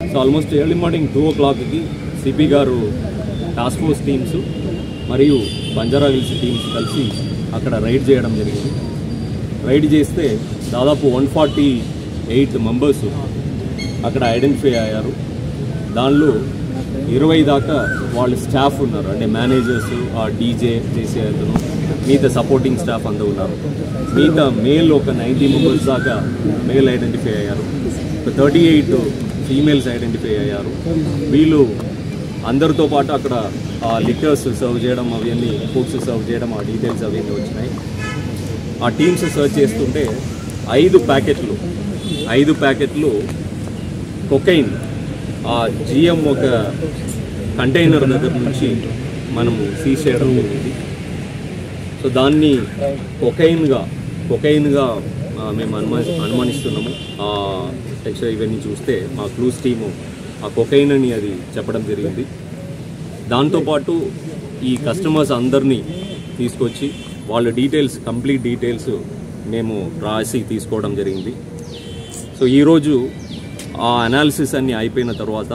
So almost early morning 2 o'clock C గారు task force teams మరియు Banjara hills teams కలిసి అక్కడ రైడ్ చేయడం జరిగింది. రైడ్ చేస్తే దాదాపు 148 మెంబర్స్ అక్కడ ఐడెంటిఫై అయ్యారు. దానిలో 20 దాకా వాళ్ళ స్టాఫ్ ఉన్నారు, అంటే మేనేజర్స్, ఆ డీజే చేసే అతను, మిగతా సపోర్టింగ్ స్టాఫ్ అందరూ ఉన్నారు. మిగతా మేల్ ఒక 90 మెంబర్స్ దాకా మేల్ ఐడెంటిఫై అయ్యారు. ఒక 38 ఫీమేల్స్ ఐడెంటిఫై అయ్యారు. వీళ్ళు అందరితో పాటు అక్కడ ఆ లిక్కర్స్ సర్వ్ చేయడం, అవన్నీ ఫుడ్స్ సర్వ్ చేయడం, ఆ డీటెయిల్స్ అవన్నీ వచ్చినాయి. ఆ టీమ్స్ సర్చ్ చేస్తుంటే 5 ప్యాకెట్లు కొకైన్ ఆ జిఎం ఒక కంటైనర్ దగ్గర నుంచి మనము సీజ్ చేయడం జరిగింది. సో దాన్ని కొకైన్గా మేము అనుమానిస్తున్నాము. టెక్స్చర్ ఇవన్నీ చూస్తే మా క్లూస్ టీము ఆ కొకైన్ అని అది చెప్పడం జరిగింది. దాంతోపాటు ఈ కస్టమర్స్ అందరినీ తీసుకొచ్చి వాళ్ళ డీటెయిల్స్, కంప్లీట్ డీటెయిల్స్ మేము రాసి తీసుకోవడం జరిగింది. సో ఈరోజు ఆ అనాలిసిస్ అన్నీ అయిపోయిన తర్వాత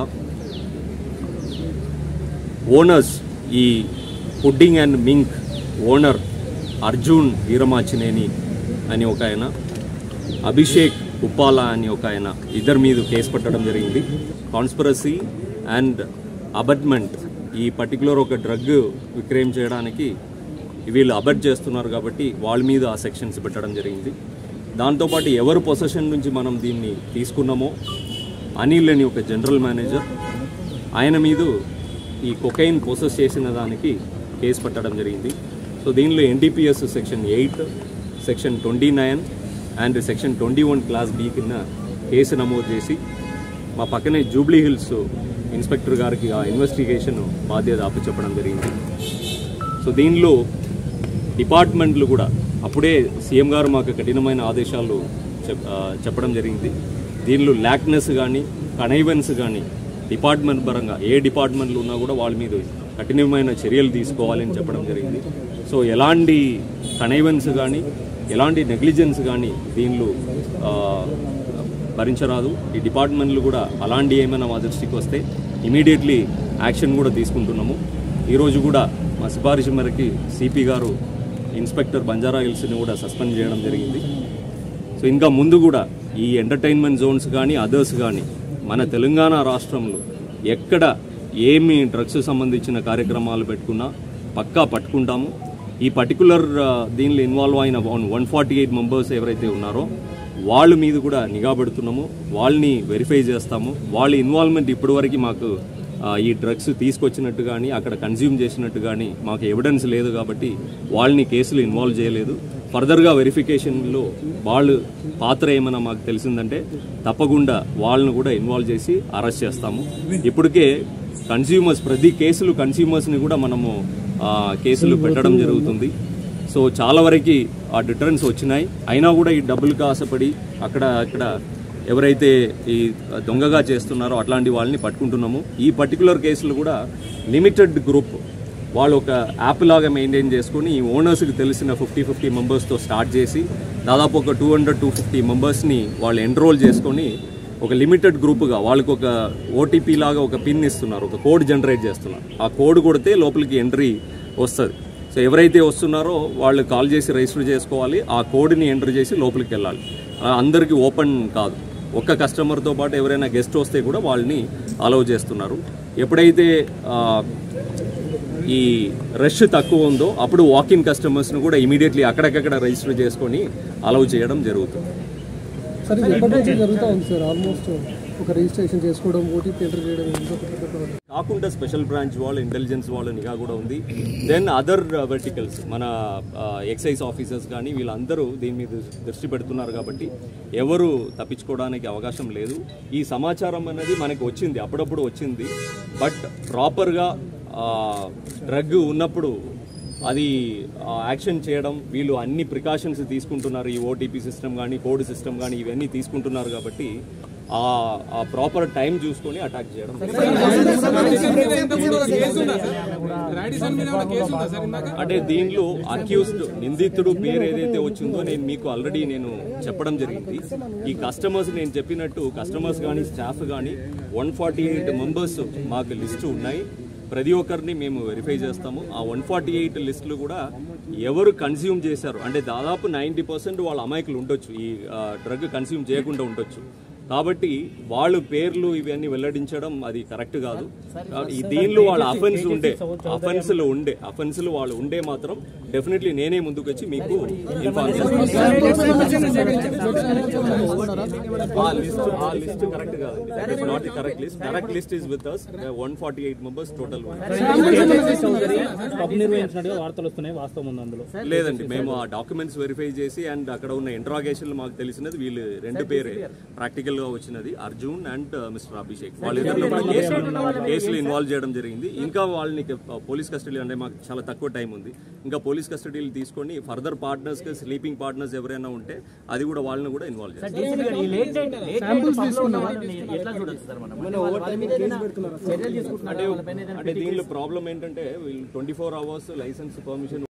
ఓనర్స్, ఈ pudding and mink owner Arjun Veeramachaneni అని ఒక ఆయన, అభిషేక్ ఉప్పాలా అని ఒక ఆయన, ఇద్దరి మీద కేసు పెట్టడం జరిగింది. కాన్స్పిరసీ అండ్ అబట్మెంట్, ఈ పర్టికులర్ ఒక డ్రగ్ విక్రయం చేయడానికి వీళ్ళు అబట్ చేస్తున్నారు కాబట్టి వాళ్ళ మీద ఆ సెక్షన్స్ పెట్టడం జరిగింది. దాంతోపాటు ఎవరు పొసెషన్ నుంచి మనం దీన్ని తీసుకున్నామో అనిల్ అని ఒక జనరల్ మేనేజర్, ఆయన మీద ఈ కొకైన్ పొసెస్ చేసిన దానికి కేసు పెట్టడం జరిగింది. సో దీనిలో NDPS section 8, section 29 and section 21 class B కింద కేసు నమోదు చేసి మా పక్కనే జూబ్లీ హిల్స్ ఇన్స్పెక్టర్ గారికి ఆ ఇన్వెస్టిగేషన్ బాధ్యత అప్పచెప్పడం జరిగింది. సో దీనిలో డిపార్ట్మెంట్లు కూడా అప్పుడే సీఎం గారు మాకు కఠినమైన ఆదేశాలు చెప్పడం జరిగింది. దీనిలో ల్యాక్నెస్ కానీ కనైవెన్స్ కానీ డిపార్ట్మెంట్ పరంగా ఏ డిపార్ట్మెంట్లు ఉన్నా కూడా వాళ్ళ మీద కఠినమైన చర్యలు తీసుకోవాలని చెప్పడం జరిగింది. సో ఎలాంటి కనైవెన్స్ కానీ ఎలాంటి నెగ్లిజెన్స్ కానీ దీనిలో భరించరాదు. ఈ డిపార్ట్మెంట్లు కూడా అలాంటి ఏమైనా మా దృష్టికి వస్తే ఇమీడియట్లీ యాక్షన్ కూడా తీసుకుంటున్నాము. ఈరోజు కూడా మా సిఫారసు మేరకి సిపి గారు ఇన్స్పెక్టర్ బంజారా హిల్స్ని కూడా సస్పెండ్ చేయడం జరిగింది. సో ఇంకా ముందు కూడా ఈ ఎంటర్టైన్మెంట్ జోన్స్ కానీ అదర్స్ కానీ మన తెలంగాణ రాష్ట్రంలో ఎక్కడ ఏమి డ్రగ్స్ సంబంధించిన కార్యక్రమాలు పెట్టుకున్నా పక్కా పట్టుకుంటాము. ఈ పర్టికులర్ దీనిలో ఇన్వాల్వ్ అయిన 148 మెంబర్స్ ఎవరైతే ఉన్నారో వాళ్ళ మీద కూడా నిఘా పెడుతున్నాము, వాళ్ళని వెరిఫై చేస్తాము. వాళ్ళ ఇన్వాల్వ్మెంట్ ఇప్పటివరకు మాకు ఈ డ్రగ్స్ తీసుకొచ్చినట్టు కానీ అక్కడ కన్జ్యూమ్ చేసినట్టు కానీ మాకు ఎవిడెన్స్ లేదు కాబట్టి వాళ్ళని కేసులు ఇన్వాల్వ్ చేయలేదు. ఫర్దర్గా వెరిఫికేషన్లో వాళ్ళు పాత్ర ఏమైనా మాకు తెలిసిందంటే తప్పకుండా వాళ్ళను కూడా ఇన్వాల్వ్ చేసి అరెస్ట్ చేస్తాము. ఇప్పటికే కన్స్యూమర్స్, ప్రతి కేసులు కన్స్యూమర్స్ని కూడా మనము కేసులు పెట్టడం జరుగుతుంది. సో చాలా వరకు ఆ డిటరెన్స్ వచ్చినాయి. అయినా కూడా ఈ డబ్బులకు ఆశపడి అక్కడ ఎవరైతే ఈ దొంగగా చేస్తున్నారో అట్లాంటి వాళ్ళని పట్టుకుంటున్నాము. ఈ పర్టికులర్ కేసులు కూడా లిమిటెడ్ గ్రూప్ వాళ్ళు ఒక యాప్ లాగా మెయింటైన్ చేసుకుని ఈ ఓనర్స్కి తెలిసిన 50 మెంబర్స్తో స్టార్ట్ చేసి దాదాపు ఒక 200-250 మెంబర్స్ని వాళ్ళు ఎన్రోల్ చేసుకొని ఒక లిమిటెడ్ గ్రూప్గా వాళ్ళకు ఒక ఓటీపీ లాగా ఒక పిన్ ఇస్తున్నారు, ఒక కోడ్ జనరేట్ చేస్తున్నారు. ఆ కోడ్ కొడితే లోపలికి ఎంట్రీ వస్తుంది. సో ఎవరైతే వస్తున్నారో వాళ్ళు కాల్ చేసి రిజిస్టర్ చేసుకోవాలి, ఆ కోడ్ని ఎంటర్ చేసి లోపలికి వెళ్ళాలి. అందరికీ ఓపెన్ కాదు, ఒక్క కస్టమర్తో పాటు ఎవరైనా గెస్ట్ వస్తే కూడా వాళ్ళని అలౌ చేస్తున్నారు. ఎప్పుడైతే ఈ రష్ తక్కువ ఉందో అప్పుడు వాకిన్ కస్టమర్స్ను కూడా ఇమీడియట్లీ అక్కడికక్కడ రిజిస్టర్ చేసుకొని అలౌ చేయడం జరుగుతుంది. సార్ ఇది ఎప్పటి నుంచి జరుగుతూ ఉంది సార్? ఆల్మోస్ట్ ఒక రిజిస్ట్రేషన్ చేసుకోవడం, ఓటీపీ ఎంటర్ చేయడం కాకుండా స్పెషల్ బ్రాంచ్ వాళ్ళు, ఇంటెలిజెన్స్ వాళ్ళు నిఘా కూడా ఉంది. దెన్ అదర్ వెర్టికల్స్ మన ఎక్సైజ్ ఆఫీసర్స్ కానీ వీళ్ళందరూ దీని మీద దృష్టి పెడుతున్నారు కాబట్టి ఎవరు తప్పించుకోవడానికి అవకాశం లేదు. ఈ సమాచారం అనేది మనకి వచ్చింది, అప్పుడప్పుడు వచ్చింది. బట్ ప్రాపర్గా డ్రగ్ ఉన్నప్పుడు అది యాక్షన్ చేయడం, వీళ్ళు అన్ని ప్రికాషన్స్ తీసుకుంటున్నారు. ఈ ఓటీపీ సిస్టమ్ కానీ కోడ్ సిస్టమ్ కానీ ఇవన్నీ తీసుకుంటున్నారు కాబట్టి ఆ ప్రాపర్ టైం చూసుకొని అటాక్ చేయడం. అంటే దీనిలో అక్యూజ్డ్ నిందితుడు పేరు ఏదైతే వచ్చిందో నేను మీకు ఆల్రెడీ చెప్పడం జరిగింది. ఈ కస్టమర్స్ నేను చెప్పినట్టు కస్టమర్స్ కానీ స్టాఫ్ కానీ 148 మెంబర్స్ మాకు లిస్టు ఉన్నాయి. ప్రతి ఒక్కరిని మేము వెరిఫై చేస్తాము. ఆ 148 లిస్టులు కూడా ఎవరు కన్స్యూమ్ చేశారు అంటే దాదాపు 90% వాళ్ళ అమాయకులు ఉండొచ్చు, ఈ డ్రగ్ కన్స్యూమ్ చేయకుండా ఉండొచ్చు. కాబట్టి వాళ్ళు పేర్లు ఇవన్నీ వెల్లడించడం అది కరెక్ట్ కాదు. దీనిలో వాళ్ళ అఫెన్సులు వాళ్ళు ఉండే మాత్రం డెఫినెట్లీ నేనే ముందుకు వచ్చి మీకు ఇన్ఫార్మ్ చేస్తాను. ఆ లిస్ట్ కరెక్ట్ కాదు, that is not the correct list. Correct list is with us 148 members total. వార్తలు వస్తున్నాయి, వాస్తవం ఉంది అందులో? లేదండి, మేము ఆ డాక్యుమెంట్స్ వెరిఫై చేసి అండ్ అక్కడ ఉన్న ఇంట్రాగేషన్ మాకు తెలిసినది వీళ్ళు రెండు పేరే ప్రాక్టికల్ గా వచ్చినది, అర్జున్ అండ్ మిస్టర్ అభిషేక్. వాళ్ళిద్దరిలో కేసులు ఇన్వాల్వ్ చేయడం జరిగింది. ఇంకా వాళ్ళని పోలీస్ కస్టడీ అంటే మాకు చాలా తక్కువ టైం ఉంది, ఇంకా పోలీస్ కస్టడీలు తీసుకొని ఫర్దర్ పార్ట్నర్స్ స్లీపింగ్ పార్ట్నర్స్ ఎవరైనా ఉంటే అది కూడా వాళ్ళని కూడా ఇన్వాల్వ్ చేస్తారు. అంటే దీనిలో ప్రాబ్లం ఏంటంటే వీళ్ళు 24 hours లైసెన్స్ పర్మిషన్